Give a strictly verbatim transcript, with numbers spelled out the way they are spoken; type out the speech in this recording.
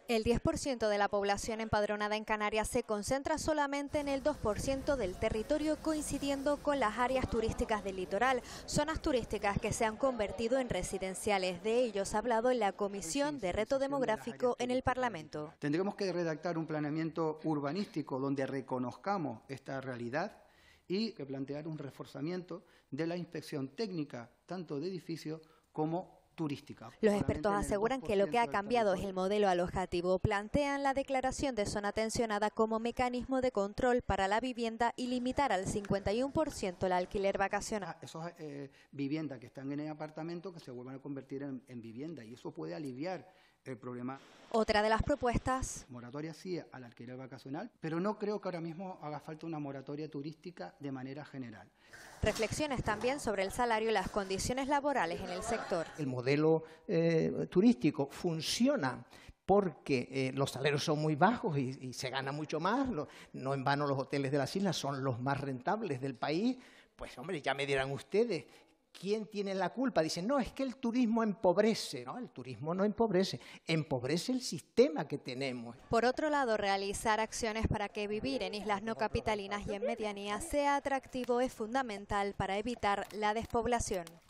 El diez por ciento de la población empadronada en Canarias se concentra solamente en el dos por ciento del territorio, coincidiendo con las áreas turísticas del litoral, zonas turísticas que se han convertido en residenciales. De ellos ha hablado en la Comisión de Reto Demográfico en el Parlamento. Tendremos que redactar un planeamiento urbanístico donde reconozcamos esta realidad y que plantear un reforzamiento de la inspección técnica, tanto de edificios como turística. Los expertos aseguran que lo que ha cambiado es el modelo alojativo. Plantean la declaración de zona tensionada como mecanismo de control para la vivienda y limitar al cincuenta y uno por ciento el alquiler vacacional. Esas eh, viviendas que están en el apartamento que se vuelvan a convertir en, en vivienda, y eso puede aliviar el problema. Otra de las propuestas. Moratoria sí al alquiler vacacional, pero no creo que ahora mismo haga falta una moratoria turística de manera general. Reflexiones también sobre el salario y las condiciones laborales en el sector. El modelo eh, turístico funciona porque eh, los salarios son muy bajos y, y se gana mucho más. Lo, no en vano los hoteles de las islas son los más rentables del país. Pues hombre, ya me dirán ustedes, ¿quién tiene la culpa? Dicen, no, es que el turismo empobrece. No, el turismo no empobrece, empobrece el sistema que tenemos. Por otro lado, realizar acciones para que vivir en islas no capitalinas y en medianías sea atractivo es fundamental para evitar la despoblación.